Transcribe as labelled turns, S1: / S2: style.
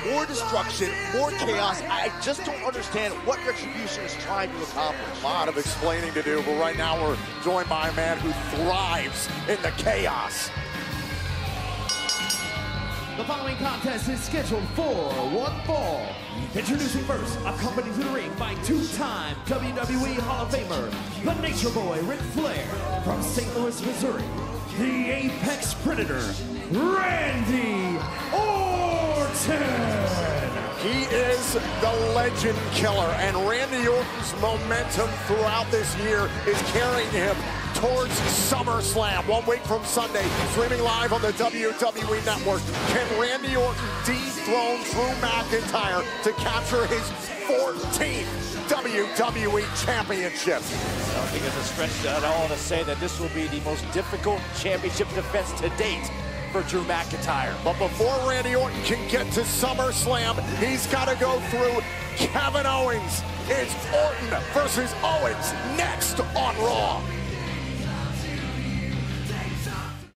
S1: more destruction, more chaos. I just don't understand what Retribution is trying to accomplish.
S2: A lot of explaining to do, but right now we're joined by a man who thrives in the chaos.
S3: The following contest is scheduled for one fall. Introducing first, accompanied to the ring by two-time WWE Hall of Famer, the Nature Boy Ric Flair, from St. Louis, Missouri, the Apex Predator, Randy Orton.
S2: He is the legend killer, and Randy Orton's momentum throughout this year is carrying him towards SummerSlam. 1 week from Sunday, streaming live on the WWE Network. Can Randy Orton dethrone Drew McIntyre to capture his 14th WWE Championship?
S4: I don't think it's a stretch at all to say that this will be the most difficult championship defense to date for Drew McIntyre.
S2: But before Randy Orton can get to SummerSlam, he's got to go through Kevin Owens. It's Orton versus Owens next on Raw.